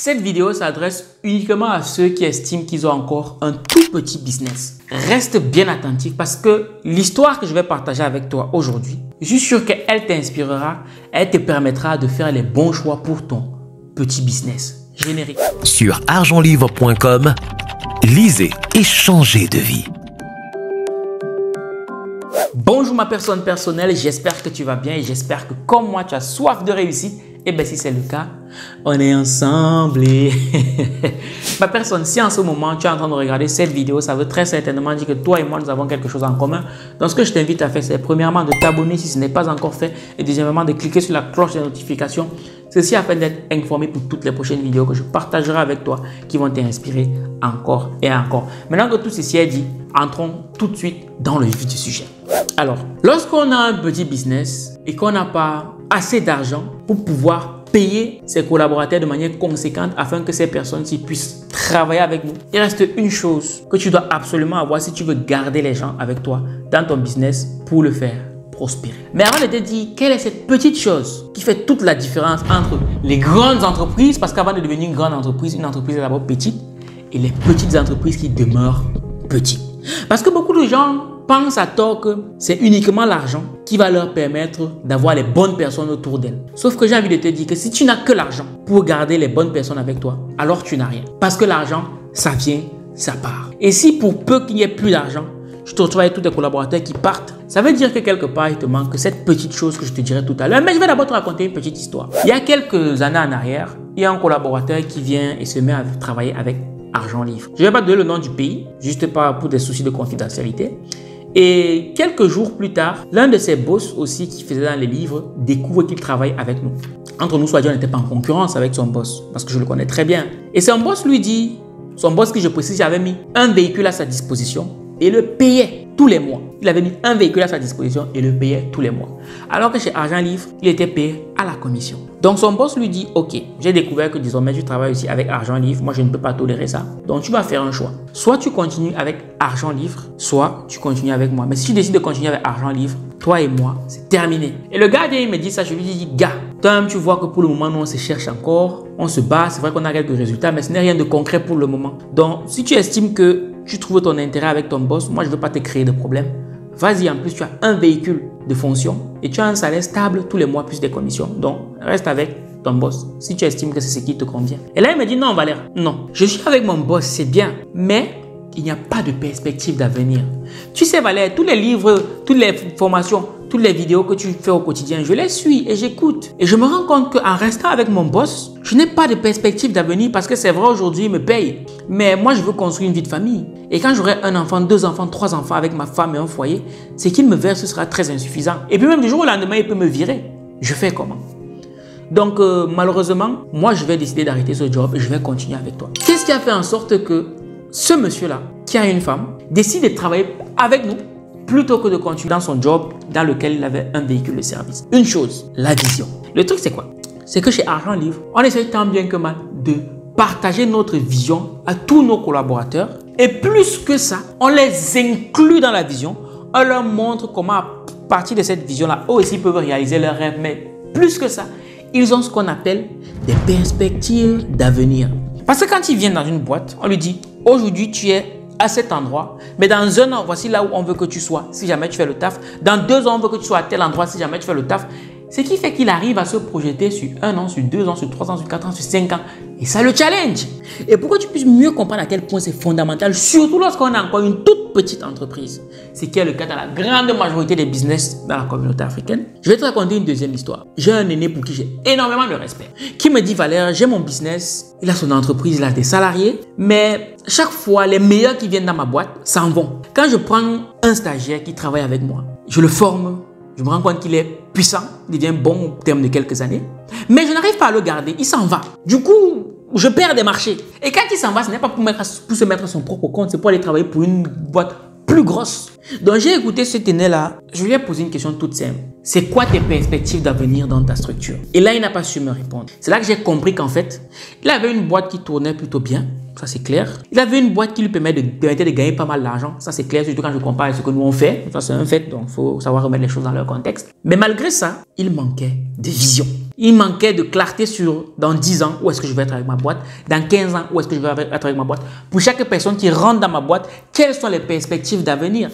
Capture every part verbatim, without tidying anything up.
Cette vidéo s'adresse uniquement à ceux qui estiment qu'ils ont encore un tout petit business. Reste bien attentif parce que l'histoire que je vais partager avec toi aujourd'hui, je suis sûr qu'elle t'inspirera, elle te permettra de faire les bons choix pour ton petit business. Générique. Sur argent livre point com, lisez et changez de vie. Bonjour ma personne personnelle, j'espère que tu vas bien et j'espère que comme moi tu as soif de réussite. Et bien si c'est le cas, on est ensemble. Et ma personne, si en ce moment tu es en train de regarder cette vidéo, ça veut très certainement dire que toi et moi nous avons quelque chose en commun. Donc ce que je t'invite à faire, c'est premièrement de t'abonner si ce n'est pas encore fait et deuxièmement de cliquer sur la cloche de notification. Ceci afin d'être informé pour toutes les prochaines vidéos que je partagerai avec toi qui vont t'inspirer encore et encore. Maintenant que tout ceci est dit, entrons tout de suite dans le vif du sujet. Alors, lorsqu'on a un petit business et qu'on n'a pas assez d'argent pour pouvoir payer ses collaborateurs de manière conséquente afin que ces personnes-ci puissent travailler avec nous, il reste une chose que tu dois absolument avoir si tu veux garder les gens avec toi dans ton business pour le faire prospérer. Mais avant de te dire quelle est cette petite chose qui fait toute la différence entre les grandes entreprises, parce qu'avant de devenir une grande entreprise, une entreprise est d'abord petite, et les petites entreprises qui demeurent petites. Parce que beaucoup de gens pensent à tort que c'est uniquement l'argent qui va leur permettre d'avoir les bonnes personnes autour d'elles. Sauf que j'ai envie de te dire que si tu n'as que l'argent pour garder les bonnes personnes avec toi, alors tu n'as rien. Parce que l'argent, ça vient, ça part. Et si pour peu qu'il n'y ait plus d'argent, tu te retrouves avec tous tes collaborateurs qui partent, ça veut dire que quelque part, il te manque cette petite chose que je te dirai tout à l'heure. Mais je vais d'abord te raconter une petite histoire. Il y a quelques années en arrière, il y a un collaborateur qui vient et se met à travailler avec Argent Livre. Je ne vais pas donner le nom du pays, juste pas pour des soucis de confidentialité. Et quelques jours plus tard, l'un de ses boss aussi qui faisait dans les livres découvre qu'il travaille avec nous. Entre nous, soit dit, on n'était pas en concurrence avec son boss parce que je le connais très bien. Et son boss lui dit, son boss qui je précise avait mis un véhicule à sa disposition et le payait tous les mois. Il avait mis un véhicule à sa disposition et le payait tous les mois. Alors que chez Argent Livre, il était payé à la commission. Donc son boss lui dit, ok, j'ai découvert que désormais tu travailles aussi avec Argent Livre, moi je ne peux pas tolérer ça. Donc tu vas faire un choix. Soit tu continues avec Argent Livre, soit tu continues avec moi. Mais si tu décides de continuer avec Argent Livre, toi et moi, c'est terminé. Et le gars, il me dit ça, je lui dis, gars, toi-même tu vois que pour le moment, nous on se cherche encore, on se bat, c'est vrai qu'on a quelques résultats, mais ce n'est rien de concret pour le moment. Donc si tu estimes que tu trouves ton intérêt avec ton boss, moi je ne veux pas te créer de problème. Vas-y, en plus tu as un véhicule de fonction et tu as un salaire stable tous les mois plus des commissions. Donc reste avec ton boss si tu estimes que c'est ce qui te convient. Et là il me dit non Valère, non, je suis avec mon boss, c'est bien, mais il n'y a pas de perspective d'avenir. Tu sais Valère, tous les livres, toutes les formations, toutes les vidéos que tu fais au quotidien, je les suis et j'écoute. Et je me rends compte qu'en restant avec mon boss, je n'ai pas de perspective d'avenir parce que c'est vrai aujourd'hui, il me paye. Mais moi, je veux construire une vie de famille. Et quand j'aurai un enfant, deux enfants, trois enfants avec ma femme et un foyer, ce qu'il me verse sera très insuffisant. Et puis même du jour au lendemain, il peut me virer. Je fais comment? Donc euh, malheureusement, moi, je vais décider d'arrêter ce job et je vais continuer avec toi. Qu'est-ce qui a fait en sorte que ce monsieur-là, qui a une femme, décide de travailler avec nous plutôt que de continuer dans son job dans lequel il avait un véhicule de service? Une chose, la vision. Le truc, c'est quoi? C'est que chez Argent Livre, on essaie tant bien que mal de partager notre vision à tous nos collaborateurs. Et plus que ça, on les inclut dans la vision. On leur montre comment, à partir de cette vision-là, eux aussi peuvent réaliser leurs rêves. Mais plus que ça, ils ont ce qu'on appelle des perspectives d'avenir. Parce que quand ils viennent dans une boîte, on lui dit, aujourd'hui, tu es à cet endroit, mais dans un an, voici là où on veut que tu sois, si jamais tu fais le taf. Dans deux ans, on veut que tu sois à tel endroit, si jamais tu fais le taf. Ce qui fait qu'il arrive à se projeter sur un an, sur deux ans, sur trois ans, sur quatre ans, sur cinq ans. Et ça le challenge. Et pour que tu puisses mieux comprendre à quel point c'est fondamental, surtout lorsqu'on a encore une toute petite entreprise, ce qui est le cas dans la grande majorité des business dans la communauté africaine, je vais te raconter une deuxième histoire. J'ai un aîné pour qui j'ai énormément de respect, qui me dit, Valère, j'ai mon business, il a son entreprise, il a des salariés, mais chaque fois, les meilleurs qui viennent dans ma boîte s'en vont. Quand je prends un stagiaire qui travaille avec moi, je le forme, je me rends compte qu'il est puissant, il devient bon au terme de quelques années. Mais je n'arrive pas à le garder, il s'en va. Du coup, je perds des marchés. Et quand il s'en va, ce n'est pas pour, mettre, pour se mettre à son propre compte, c'est pour aller travailler pour une boîte plus grosse. Donc j'ai écouté cet aîné-là, je lui ai posé une question toute simple. C'est quoi tes perspectives d'avenir dans ta structure? Et là, il n'a pas su me répondre. C'est là que j'ai compris qu'en fait, il avait une boîte qui tournait plutôt bien. Ça c'est clair. Il avait une boîte qui lui permettait de, permettait de gagner pas mal d'argent. Ça c'est clair, surtout quand je compare à ce que nous on fait. Ça c'est un fait, donc il faut savoir remettre les choses dans leur contexte. Mais malgré ça, il manquait de vision. Il manquait de clarté sur dans dix ans, où est-ce que je vais être avec ma boîte. Dans quinze ans, où est-ce que je vais être avec ma boîte. Pour chaque personne qui rentre dans ma boîte, quelles sont les perspectives d'avenir?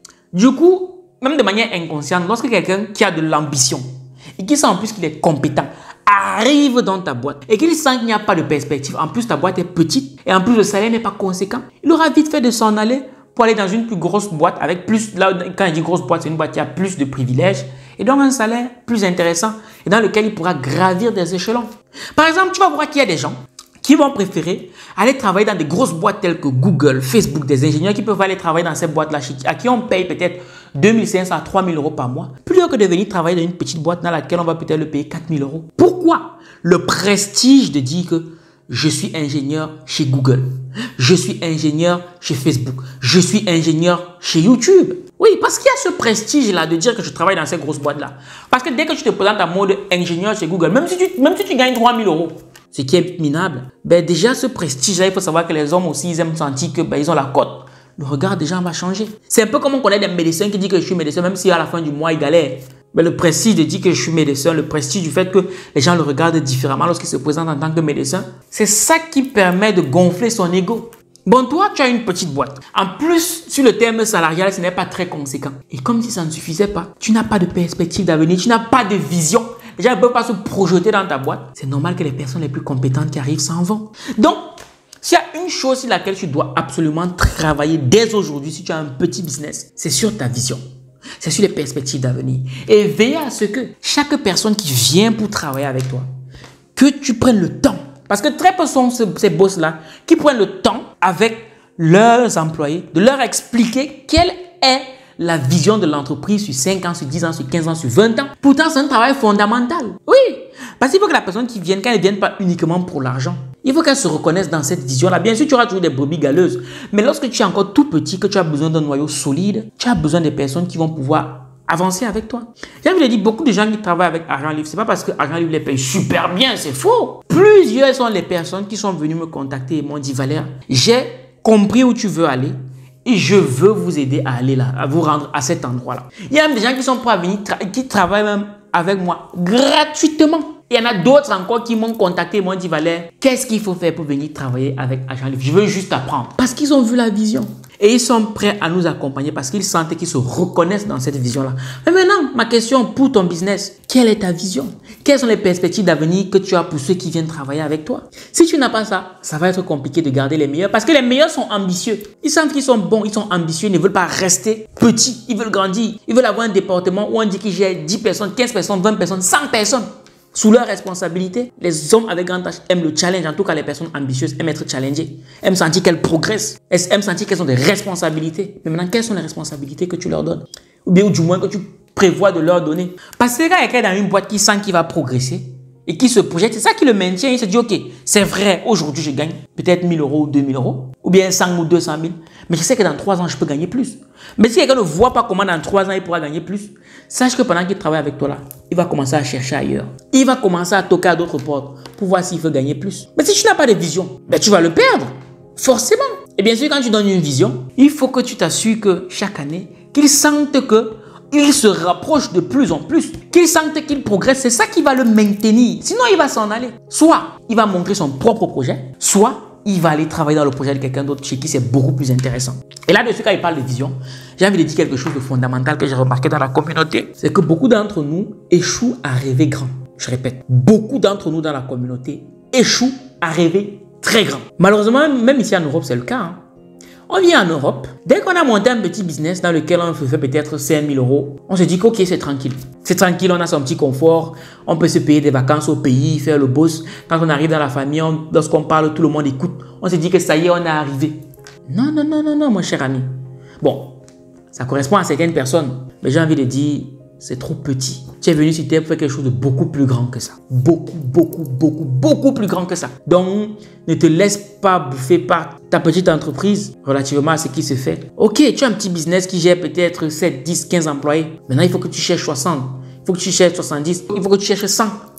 Du coup, même de manière inconsciente, lorsque quelqu'un qui a de l'ambition et qui sent en plus qu'il est compétent, arrive dans ta boîte et qu'il sent qu'il n'y a pas de perspective, en plus ta boîte est petite et en plus le salaire n'est pas conséquent, il aura vite fait de s'en aller pour aller dans une plus grosse boîte avec plus, là quand je dis grosse boîte, c'est une boîte qui a plus de privilèges et donc un salaire plus intéressant et dans lequel il pourra gravir des échelons. Par exemple, tu vas voir qu'il y a des gens qui vont préférer aller travailler dans des grosses boîtes telles que Google, Facebook, des ingénieurs qui peuvent aller travailler dans ces boîtes-là, à qui on paye peut-être deux mille cinq cents à trois mille euros par mois, plutôt que de venir travailler dans une petite boîte dans laquelle on va peut-être le payer quatre mille euros. Pourquoi? Le prestige de dire que je suis ingénieur chez Google, je suis ingénieur chez Facebook, je suis ingénieur chez YouTube. Oui, parce qu'il y a ce prestige-là de dire que je travaille dans ces grosses boîtes-là. Parce que dès que tu te présentes en mode ingénieur chez Google, même si tu, même si tu gagnes trois mille euros, ce qui est minable, ben déjà ce prestige-là, il faut savoir que les hommes aussi, ils aiment sentir que ben, ils ont la cote. Le regard des gens va changer. C'est un peu comme on connaît des médecins qui disent que je suis médecin, même si à la fin du mois, ils galèrent. Mais le prestige de dire que je suis médecin, le prestige du fait que les gens le regardent différemment lorsqu'il se présente en tant que médecin, c'est ça qui permet de gonfler son ego. Bon, toi, tu as une petite boîte. En plus, sur le terme salarial, ce n'est pas très conséquent. Et comme si ça ne suffisait pas, tu n'as pas de perspective d'avenir, tu n'as pas de vision. Les gens ne peuvent pas se projeter dans ta boîte. C'est normal que les personnes les plus compétentes qui arrivent s'en vont. Donc, s'il y a une chose sur laquelle tu dois absolument travailler dès aujourd'hui, si tu as un petit business, c'est sur ta vision. C'est sur les perspectives d'avenir. Et veiller à ce que chaque personne qui vient pour travailler avec toi, que tu prennes le temps. Parce que très peu sont ces boss-là qui prennent le temps avec leurs employés de leur expliquer quelle est la vision de l'entreprise sur cinq ans, sur dix ans, sur quinze ans, sur vingt ans. Pourtant, c'est un travail fondamental. Oui, parce qu'il faut que la personne qui vienne, qu'elle ne vienne pas uniquement pour l'argent. Il faut qu'elle se reconnaisse dans cette vision-là. Bien sûr, tu auras toujours des brebis galeuses. Mais lorsque tu es encore tout petit, que tu as besoin d'un noyau solide, tu as besoin des personnes qui vont pouvoir avancer avec toi. J'ai envie de dire, beaucoup de gens qui travaillent avec Argent Livre, c'est pas parce que Argent Livre les paye super bien, c'est faux. Plusieurs sont les personnes qui sont venues me contacter et m'ont dit, Valère, j'ai compris où tu veux aller. Et je veux vous aider à aller là, à vous rendre à cet endroit-là. Il y a même des gens qui sont prêts à venir, tra qui travaillent même avec moi gratuitement. Il y en a d'autres encore qui m'ont contacté et m'ont dit, Valère, qu'est-ce qu'il faut faire pour venir travailler avec Argent Livre? Je veux juste apprendre. Parce qu'ils ont vu la vision. Et ils sont prêts à nous accompagner parce qu'ils sentent qu'ils se reconnaissent dans cette vision-là. Mais maintenant, ma question pour ton business, quelle est ta vision? Quelles sont les perspectives d'avenir que tu as pour ceux qui viennent travailler avec toi? Si tu n'as pas ça, ça va être compliqué de garder les meilleurs parce que les meilleurs sont ambitieux. Ils sentent qu'ils sont bons, ils sont ambitieux, ils ne veulent pas rester petits. Ils veulent grandir. Ils veulent avoir un département où on dit qu'ils gèrent dix personnes, quinze personnes, vingt personnes, cent personnes. Sous leur responsabilité, les hommes avec grand H aiment le challenge. En tout cas, les personnes ambitieuses aiment être challengées, aiment sentir qu'elles progressent, aiment sentir qu'elles ont des responsabilités. Mais maintenant, quelles sont les responsabilités que tu leur donnes? Ou bien, ou du moins, que tu prévois de leur donner? Parce que quand quelqu'un est dans une boîte qui sent qu'il va progresser et qui se projette, c'est ça qui le maintient. Il se dit, ok, c'est vrai, aujourd'hui, je gagne peut-être mille euros ou deux mille euros, ou bien cent ou deux cent mille. Mais je sais que dans trois ans, je peux gagner plus. Mais si quelqu'un ne voit pas comment dans trois ans, il pourra gagner plus, sache que pendant qu'il travaille avec toi là, il va commencer à chercher ailleurs. Il va commencer à toquer à d'autres portes pour voir s'il veut gagner plus. Mais si tu n'as pas de vision, ben tu vas le perdre. Forcément. Et bien sûr, quand tu donnes une vision, il faut que tu t'assures que chaque année, qu'il sente que il se rapproche de plus en plus, qu'il sente qu'il progresse. C'est ça qui va le maintenir. Sinon, il va s'en aller. Soit il va montrer son propre projet, soit il va aller travailler dans le projet de quelqu'un d'autre chez qui c'est beaucoup plus intéressant. Et là-dessus, quand il parle de vision, j'ai envie de dire quelque chose de fondamental que j'ai remarqué dans la communauté. C'est que beaucoup d'entre nous échouent à rêver grand. Je répète, beaucoup d'entre nous dans la communauté échouent à rêver très grand. Malheureusement, même ici en Europe, c'est le cas. Hein. On vient en Europe, dès qu'on a monté un petit business dans lequel on fait peut-être cinq mille euros, on se dit qu'ok, c'est tranquille. C'est tranquille, on a son petit confort, on peut se payer des vacances au pays, faire le boss. Quand on arrive dans la famille, lorsqu'on parle, tout le monde écoute. On se dit que ça y est, on est arrivé. Non, non, non, non, non, mon cher ami. Bon, ça correspond à certaines personnes, mais j'ai envie de dire, c'est trop petit. Tu es venu sur Terre pour faire quelque chose de beaucoup plus grand que ça. Beaucoup, beaucoup, beaucoup, beaucoup plus grand que ça. Donc, ne te laisse pas bouffer par ta petite entreprise relativement à ce qui se fait. Ok, tu as un petit business qui gère peut-être sept, dix, quinze employés. Maintenant, il faut que tu cherches soixante. Il faut que tu cherches soixante-dix. Il faut que tu cherches cent.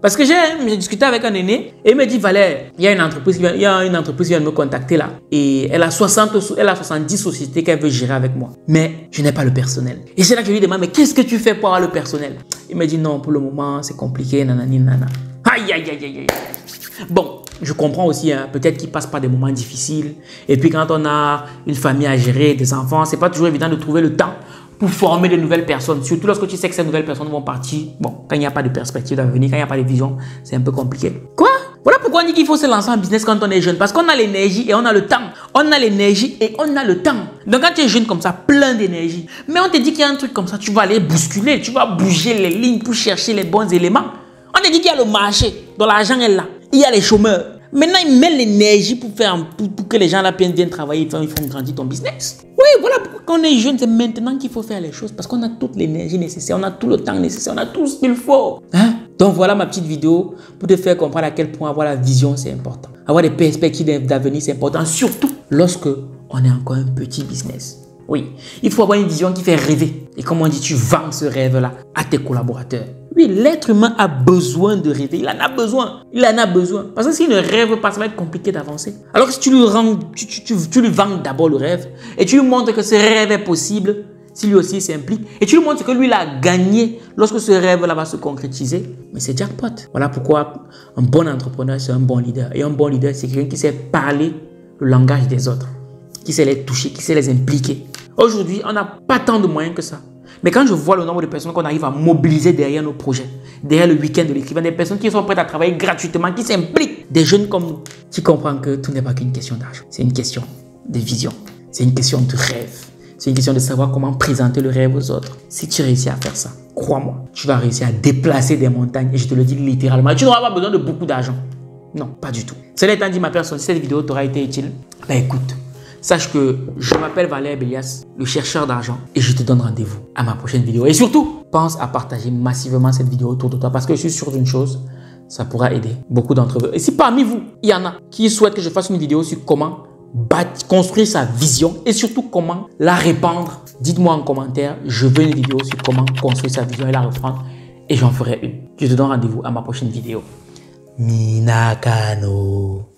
Parce que j'ai discuté avec un aîné et il me dit, Valère, il y a une entreprise qui vient, il y a une entreprise qui vient de me contacter là. Et elle a, soixante, elle a soixante-dix sociétés qu'elle veut gérer avec moi. Mais je n'ai pas le personnel. Et c'est là que je lui demande, mais qu'est-ce que tu fais pour avoir le personnel? Il me dit, non, pour le moment, c'est compliqué, nanani, nana. Aïe, aïe, aïe, aïe, aïe. Bon, je comprends aussi, hein, peut-être qu'il passe par des moments difficiles. Et puis quand on a une famille à gérer, des enfants, c'est pas toujours évident de trouver le temps pour former de nouvelles personnes. Surtout lorsque tu sais que ces nouvelles personnes vont partir. Bon, quand il n'y a pas de perspective d'avenir, quand il n'y a pas de vision, c'est un peu compliqué. Quoi? Voilà pourquoi on dit qu'il faut se lancer en business quand on est jeune. Parce qu'on a l'énergie et on a le temps. On a l'énergie et on a le temps. Donc quand tu es jeune comme ça, plein d'énergie. Mais on te dit qu'il y a un truc comme ça, tu vas aller bousculer, tu vas bouger les lignes pour chercher les bons éléments. On te dit qu'il y a le marché, dont l'argent est là. Il y a les chômeurs. Maintenant, ils mettent l'énergie pour, faire, pour, pour que les gens là viennent travailler, ils font, ils font grandir ton business. Oui, voilà pourquoi quand on est jeune, c'est maintenant qu'il faut faire les choses. Parce qu'on a toute l'énergie nécessaire, on a tout le temps nécessaire, on a tout ce qu'il faut. Hein? Donc voilà ma petite vidéo pour te faire comprendre à quel point avoir la vision, c'est important. Avoir des perspectives d'avenir, c'est important. Surtout lorsque on est encore un petit business. Oui, il faut avoir une vision qui fait rêver. Et comme on dit, tu vends ce rêve-là à tes collaborateurs. Oui, l'être humain a besoin de rêver. Il en a besoin. Il en a besoin. Parce que s'il ne rêve pas, ça va être compliqué d'avancer. Alors que si tu lui, rends, tu, tu, tu, tu lui vends d'abord le rêve et tu lui montres que ce rêve est possible, si lui aussi s'implique, et tu lui montres que lui, il a gagné lorsque ce rêve-là va se concrétiser, mais c'est jackpot. Voilà pourquoi un bon entrepreneur, c'est un bon leader. Et un bon leader, c'est quelqu'un qui sait parler le langage des autres, qui sait les toucher, qui sait les impliquer. Aujourd'hui, on n'a pas tant de moyens que ça. Mais quand je vois le nombre de personnes qu'on arrive à mobiliser derrière nos projets, derrière le week-end de l'écrivain, des personnes qui sont prêtes à travailler gratuitement, qui s'impliquent, des jeunes comme nous, tu comprends que tout n'est pas qu'une question d'argent. C'est une question de vision. C'est une question de rêve. C'est une question de savoir comment présenter le rêve aux autres. Si tu réussis à faire ça, crois-moi, tu vas réussir à déplacer des montagnes. Et je te le dis littéralement. Et tu n'auras pas besoin de beaucoup d'argent. Non, pas du tout. Cela étant dit, ma personne, si cette vidéo t'aura été utile, ben écoute, sache que je m'appelle Valère Bélias, le chercheur d'argent, et je te donne rendez-vous à ma prochaine vidéo. Et surtout, pense à partager massivement cette vidéo autour de toi parce que je suis sûr d'une chose, ça pourra aider beaucoup d'entre vous. Et si parmi vous, il y en a qui souhaitent que je fasse une vidéo sur comment bâtir, construire sa vision et surtout comment la répandre, dites-moi en commentaire, je veux une vidéo sur comment construire sa vision et la reprendre et j'en ferai une. Je te donne rendez-vous à ma prochaine vidéo. Minakano.